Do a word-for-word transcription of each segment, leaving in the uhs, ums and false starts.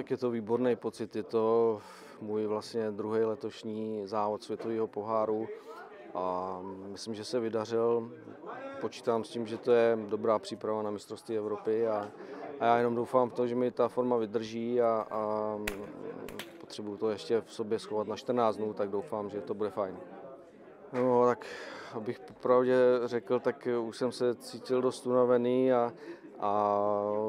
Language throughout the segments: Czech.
tak je to výborný pocit. Je to můj vlastně druhý letošní závod světového poháru a myslím, že se vydařil. Počítám s tím, že to je dobrá příprava na mistrovství Evropy a, a já jenom doufám v to, že mi ta forma vydrží a, a potřebuju to ještě v sobě schovat na čtrnáct dnů, tak doufám, že to bude fajn. No, tak abych popravdě řekl, tak už jsem se cítil dost unavený a, a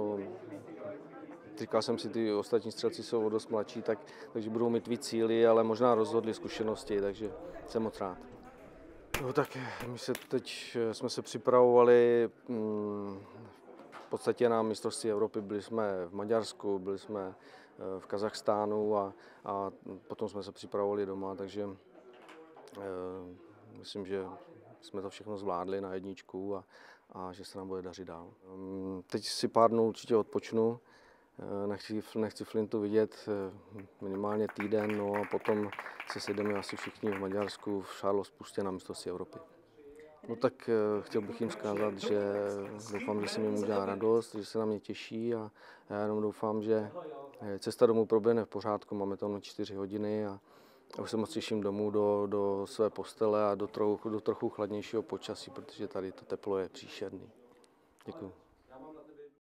říkal jsem si, ty ostatní střelci jsou o dost mladší, tak, takže budou mít víc síly, ale možná rozhodli zkušenosti, takže jsem moc rád. No, tak my se teď jsme se připravovali mm, v podstatě na mistrovství Evropy. Byli jsme v Maďarsku, byli jsme v Kazachstánu a, a potom jsme se připravovali doma, takže e, myslím, že jsme to všechno zvládli na jedničku a, a že se nám bude dařit dál. Teď si pár dnů určitě odpočnu. Nechci, nechci Flintu vidět minimálně týden, no a potom se sejdeme asi všichni v Maďarsku, v Šarlovspustě na mistrovství Evropy. No tak chtěl bych jim vzkázat, že doufám, že se mi udělá radost, že se na mě těší a já jenom doufám, že cesta domů proběhne v pořádku, máme tam na čtyři hodiny a už se moc těším domů do, do své postele a do trochu, do trochu chladnějšího počasí, protože tady to teplo je příšerný. Děkuji.